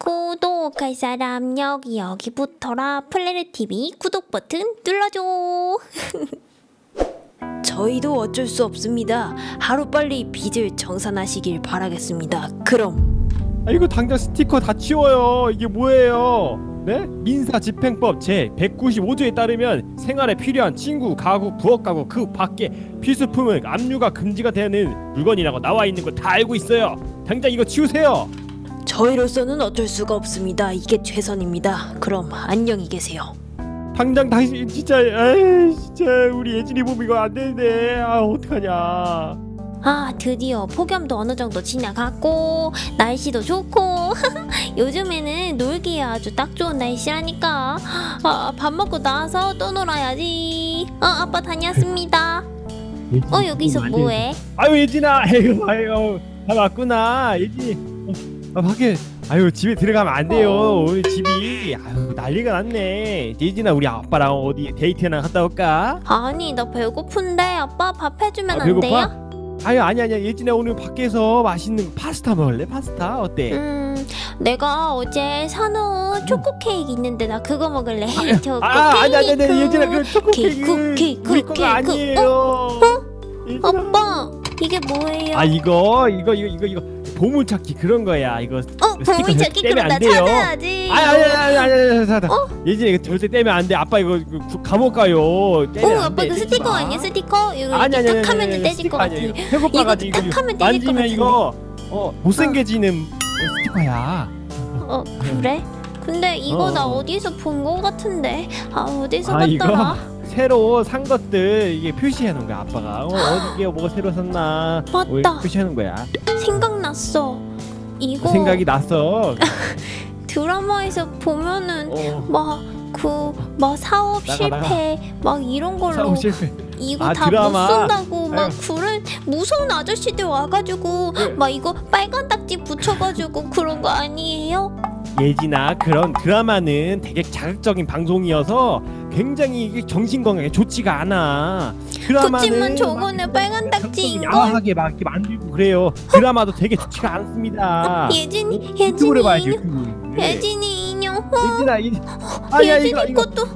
구독할 사람 여기 붙어라. 플레르TV 구독 버튼 눌러줘. 저희도 어쩔 수 없습니다. 하루빨리 빚을 정산하시길 바라겠습니다. 그럼. 이거 당장 스티커 다 치워요. 이게 뭐예요? 네? 민사집행법 제 195조에 따르면 생활에 필요한 친구, 가구, 부엌 가구 그 밖에 필수품은 압류가 금지가 되는 물건이라고 나와 있는 거 다 알고 있어요. 당장 이거 치우세요. 저희로서는 어쩔 수가 없습니다. 이게 최선입니다. 그럼 안녕히 계세요. 당장 당신 진짜 에이 진짜 우리 예진이 보면 이거 안 되는데 어떡하냐. 드디어 폭염도 어느 정도 지나갔고 날씨도 좋고 요즘에는 놀기에 아주 딱 좋은 날씨라니까. 밥 먹고 나와서 또 놀아야지. 아빠 다녀왔습니다. 여기서 뭐해? 예진아, 아유 다 왔구나. 예진이 밖에 집에 들어가면 안 돼요. 오늘 집이 난리가 났네. 예진아, 우리 아빠랑 어디 데이트나 갔다 올까? 아니, 나 배고픈데 아빠 밥 해주면 안 배고파? 돼요? 아니야 예진아, 오늘 밖에서 맛있는 파스타 먹을래? 파스타 어때? 내가 어제 사놓은 초코 케이크 있는데 나 그거 먹을래. 아니야 예진아, 그 초코 케이크 우리 거가 아니에요. 예진아. 아빠 이게 뭐예요? 이거 보물찾기 그런 거야. 이거 보물찾기 그럼 나 찾아야지. 아니 예진아, 이거 절대 떼면 안 돼. 아빠 이거 감옥 가요. 떼면 안 아빠 돼. 그 스티커 아니야? 스티커? 이거 딱 하면 떼질 것 같아. 배고파가지고 이거 딱 하면 떼질 것 만지면 같은데. 이거 못생겨지는 스티커야. 그래? 근데 이거 나 어디서 본 거 같은데. 어디서 봤더라? 이거 새로 산 것들 이게 표시해 놓은 거야. 아빠가 어디에 뭐가 새로 샀나 맞다. 표시해 놓은 거야. 생각났어. 이거 생각이 났어. 드라마에서 보면은 사업 실패 이런 걸로 사업 실패. 이거 다 못 드라마. 쓴다고 그런 무서운 아저씨들 와가지고 이거 빨간 딱지 붙여가지고 그런 거 아니에요? 예진아, 그런 드라마는 되게 자극적인 방송이어서 굉장히 이게 정신건강에 좋지가 않아. 드라마는 그치만 저거는 빨간 딱지인걸? 야하게 막 이렇게 만들고 그래요. 드라마도 되게 좋지가 않습니다. 예진이 유튜브를 봐야지, 인형. 유튜브. 예진이 인형. 예진아, 것도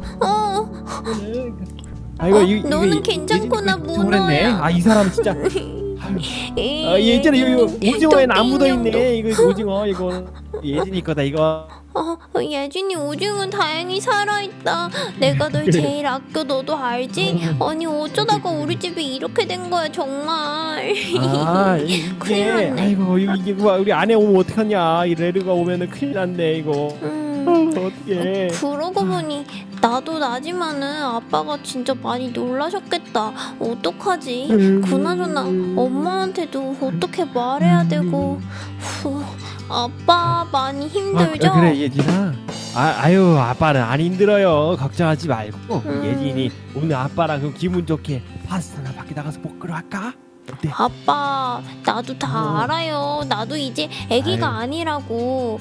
너는 괜찮구나, 문어야. 이 사람 진짜. 예진아, 이거 오징어에는 안 묻어있네. 이거 오징어 이거 예진이 거다 이거. 예진이 오징어 다행히 살아있다. 내가 널 제일 아껴. 너도 알지? 아니 어쩌다가 우리 집이 이렇게 된 거야 정말. 큰일 났네. 아이고 이게 우리 아내 오면 어떡하냐. 이 레르가 오면은 큰일 났네 이거. 어떡해. 그러고 보니 나도 나지만은 아빠가 진짜 많이 놀라셨겠다. 어떡하지? 그나저나 엄마한테도 어떻게 말해야 되고. 아빠 많이 힘들죠? 그래 예진아. 아빠는 안 힘들어요. 걱정하지 말고. 예진이 오늘 아빠랑 좀 기분 좋게 파스타나 밖에 나가서 먹으러 할까? 어때? 아빠 나도 다 알아요. 나도 이제 애기가 아니라고.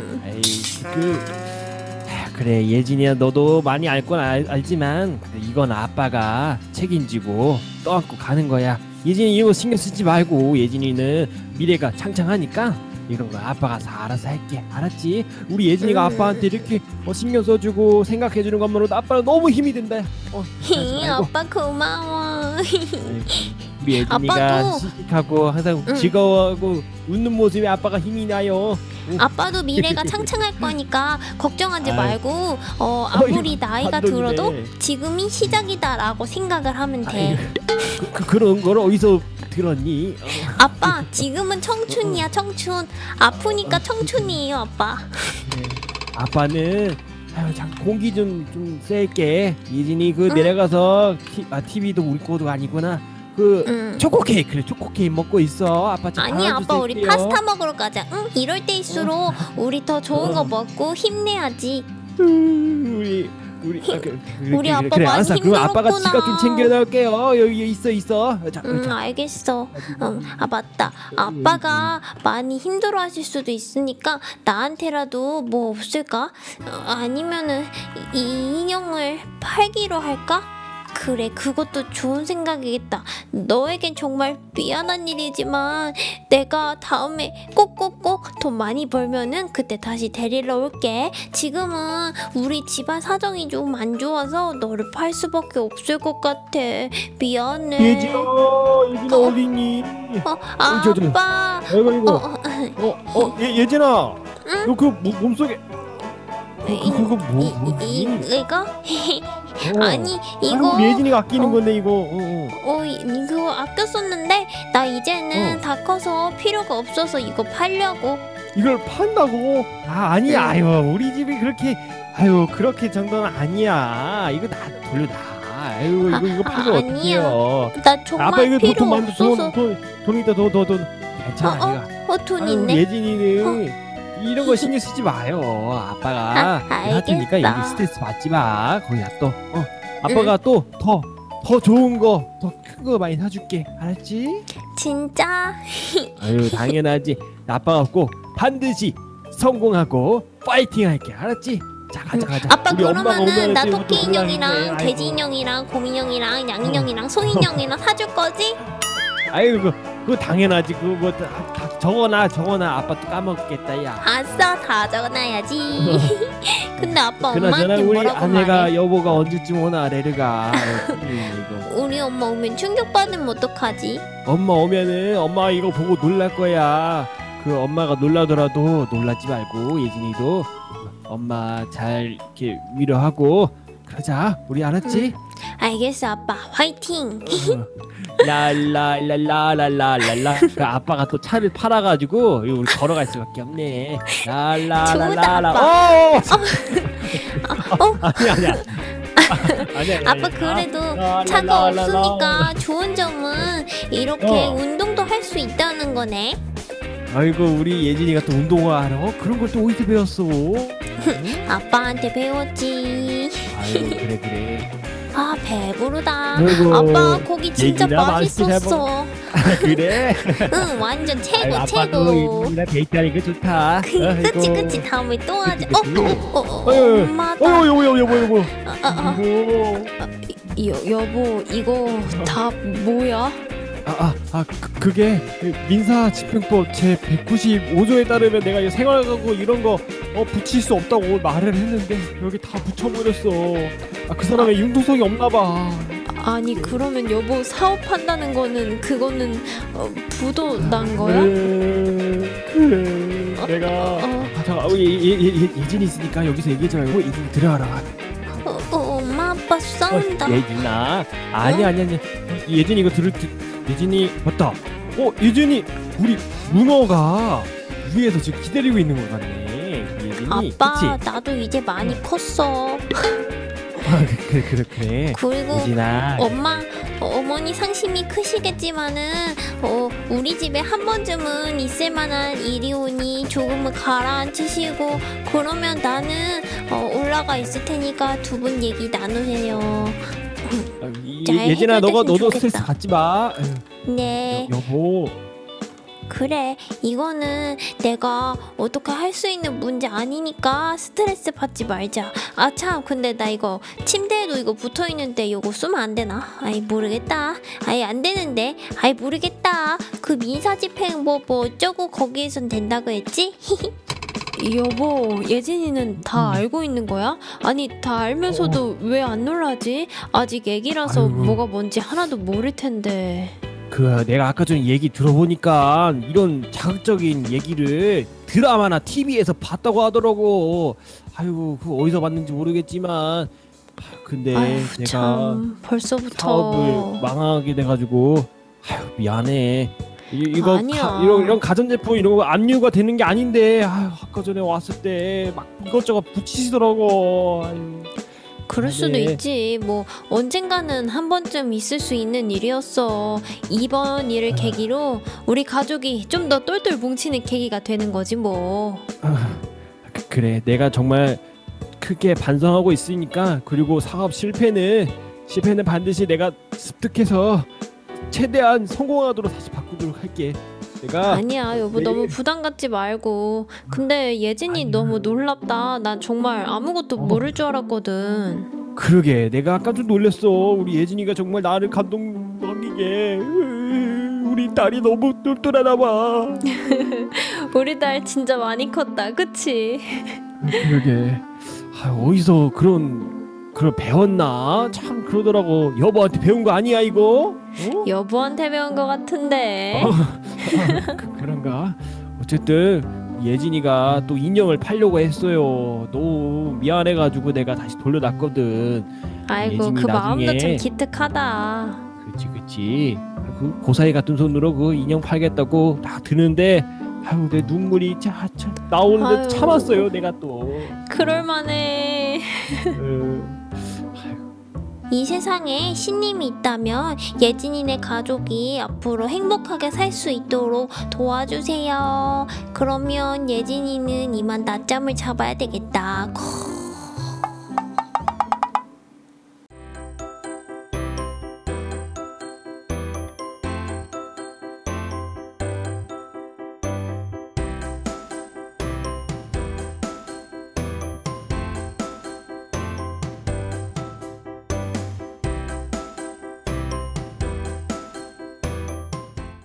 그래 예진이야, 너도 많이 알 건 알지만 이건 아빠가 책임지고 떠안고 가는 거야. 예진이 이거 신경 쓰지 말고. 예진이는 미래가 창창하니까 이런 거 아빠가 다 알아서 할게. 알았지? 우리 예진이가 아빠한테 이렇게 신경 써주고 생각해주는 것만으로도 아빠는 너무 힘이 된다. 아빠 고마워. 우리 예진이가 아빠도 씩씩하고 항상 즐거워하고 웃는 모습에 아빠가 힘이 나요. 아빠도 미래가 창창할 거니까 걱정하지 말고 아무리 나이가 감동이네. 들어도 지금이 시작이다라고 생각을 하면 돼. 그런 걸 어디서 들었니? 아빠 지금은 청춘이야. 청춘. 아프니까 청춘이에요 아빠. 아빠는 잠깐 공기 좀 쐴게. 예진이 내려가서 TV도 우리 거도 아니구나. 초코 케이크 먹고 있어. 아빠 좀 아니 아빠 알아주실게요. 우리 파스타 먹으러 가자. 이럴 때일수록 우리 더 좋은 거 먹고 힘내야지. 우리 아빠 그래, 많이 알았어. 그럼 아빠가 힘들었구나. 지갑 좀 챙겨 넣을게요. 여기 있어. 자. 알겠어. 맞다. 아빠가 많이 힘들어하실 수도 있으니까 나한테라도 뭐 없을까? 아니면은 이 인형을 팔기로 할까? 그래, 그것도 좋은 생각이겠다. 너에겐 정말 미안한 일이지만 내가 다음에 꼭꼭꼭 돈 많이 벌면은 그때 다시 데리러 올게. 지금은 우리 집안 사정이 좀 안 좋아서 너를 팔 수밖에 없을 것 같아. 미안해. 예진아 어디니? 아빠. 예진아, 응? 너 그 몸속에 그거 이거? 아니 이거 우리 예진이가 아끼는 건데 이거. 이거 아껴 썼는데 나 이제는 다 커서 필요가 없어서 이거 팔려고. 이걸 판다고? 아니야. 아유, 우리 집이 그렇게 그렇게 정도는 아니야. 이거 나 돌려놔. 이거 팔면 어떡해요? 나 정말 아빠 이거 필요 돈 많이 없어서. 돈 있다. 돈 괜찮아. 돈 있네. 예진이는 이런 거 신경 쓰지 마요. 아빠가 하니까 여기 스트레스 받지 마. 거기다 또 아빠가 또 더 좋은 거, 더 큰 거 많이 사줄게. 알았지? 진짜? 당연하지. 아빠가 꼭 반드시 성공하고 파이팅 할게. 알았지? 자, 가자. 아빠 우리 엄마가 그러면은 오면 나 또 토끼 이것도 인형이랑 골라주세요. 돼지 인형이랑 곰 인형이랑 양 인형이랑 소 인형이랑 사줄 거지? 그거 당연하지. 그거 뭐 다 적어놔. 아빠 또 까먹겠다. 야. 아싸, 다 적어놔야지. 근데 아빠 그나저나 엄마한테 우리 뭐라고 아내가 말해? 여보가 언제쯤 오나 레르가. 우리 엄마 오면 충격받으면 어떡하지? 엄마 오면은 엄마 이거 보고 놀랄 거야. 그 엄마가 놀라더라도 놀라지 말고 예진이도 엄마 잘 이렇게 위로하고 그러자. 우리 알았지? 알겠어 아빠, 화이팅. 랄랄랄랄랄랄라. 그 아빠가 또 차를 팔아가지고 우리 걸어갈 수밖에 없네. 랄랄랄랄라. 아니야. 아빠 그래도 차가 없으니까 좋은 점은 이렇게 운동도 할 수 있다는 거네. 아이고 우리 예진이가 또 운동을 알아? 그런 걸 또 어디서 배웠어? 아빠한테 배웠지. 아이고 그래. 아 배부르다. 아이고, 아빠 고기 진짜 예진아, 맛있게 잘 맛있었어. 그래? 응 완전 최고. 아빠도 예진이랑 데이트하니까 좋다. 그치 다음에 또 하자. 엄마다. 여보. 여보 이거 다 뭐야? 그게 민사 집행법 제 195조에 따르면 내가 이 생활가구 이런 거 붙일 수 없다고 말을 했는데 여기 다 붙여버렸어. 그 사람의 융통성이 없나 봐. 아니 그러면 여보 사업한다는 거는 그거는 부도 난 거야? 그래. 내가 잠깐 예진이 있으니까 여기서 얘기하지 말고 예진이 들어와라. 엄마 아빠 싸운다. 예진아 아니야. 예진이 이거 예진이 맞다. 예진이 우리 문어가 위에서 지금 기다리고 있는 것 같네. 예진이. 아빠 그치? 나도 이제 많이 컸어. 그래. 그리고 예진아. 어머니 상심이 크시겠지만은 우리 집에 한 번쯤은 있을 만한 일이 오니 조금은 가라앉히시고 그러면 나는 올라가 있을 테니까 두 분 얘기 나누세요. 예진아 너도 좋겠다. 스트레스 받지 마. 네. 여보. 그래 이거는 내가 어떻게 할 수 있는 문제 아니니까 스트레스 받지 말자. 참 근데 나 이거 침대에도 이거 붙어있는데 이거 쓰면 안 되나? 모르겠다. 안 되는데. 모르겠다. 그 민사집행 뭐 어쩌고 거기에선 된다고 했지? 여보 예진이는 다 알고 있는 거야? 아니 다 알면서도 왜 안 놀라지? 아직 애기라서 아이고. 뭐가 뭔지 하나도 모를 텐데. 내가 아까 전에 얘기 들어보니까 이런 자극적인 얘기를 드라마나 TV에서 봤다고 하더라고. 그거 어디서 봤는지 모르겠지만 근데 내가 참 벌써부터 사업을 망하게 돼가지고 미안해. 이거 아니야. 이런 가전제품 이런 거 압류가 되는 게 아닌데 아까 전에 왔을 때 막 이것저것 붙이시더라고. 그럴 수도 네. 있지. 뭐 언젠가는 한 번쯤 있을 수 있는 일이었어. 이번 일을 계기로 우리 가족이 좀 더 똘똘 뭉치는 계기가 되는 거지 뭐. 그래 내가 정말 크게 반성하고 있으니까. 그리고 사업 실패는 반드시 내가 습득해서 최대한 성공하도록 다시 바꾸도록 할게. 내가 아니야 여보 너무 부담 갖지 말고. 근데 예진이 너무 놀랍다. 난 정말 아무것도 모를 줄 알았거든. 그러게 내가 아까 좀 놀랬어. 우리 예진이가 정말 나를 감동적이게. 우리 딸이 너무 똘똘하나 봐. 우리 딸 진짜 많이 컸다, 그치? 그러게. 어디서 그런 배웠나? 참 그러더라고. 여보한테 배운 거 아니야 이거? 어? 여보한테 배운 것 같은데. 그런가? 어쨌든 예진이가 또 인형을 팔려고 했어요. 너무 미안해가지고 내가 다시 돌려놨거든. 아이고 예진이 그 마음도 나중에- 참 기특하다. 그치. 그 고사리 같은 손으로 그 인형 팔겠다고 딱 드는데 아유 내 눈물이 나오는데 아유. 참았어요 내가 또. 그럴만해. 이 세상에 신님이 있다면 예진이네 가족이 앞으로 행복하게 살 수 있도록 도와주세요. 그러면 예진이는 이만 낮잠을 잡아야 되겠다.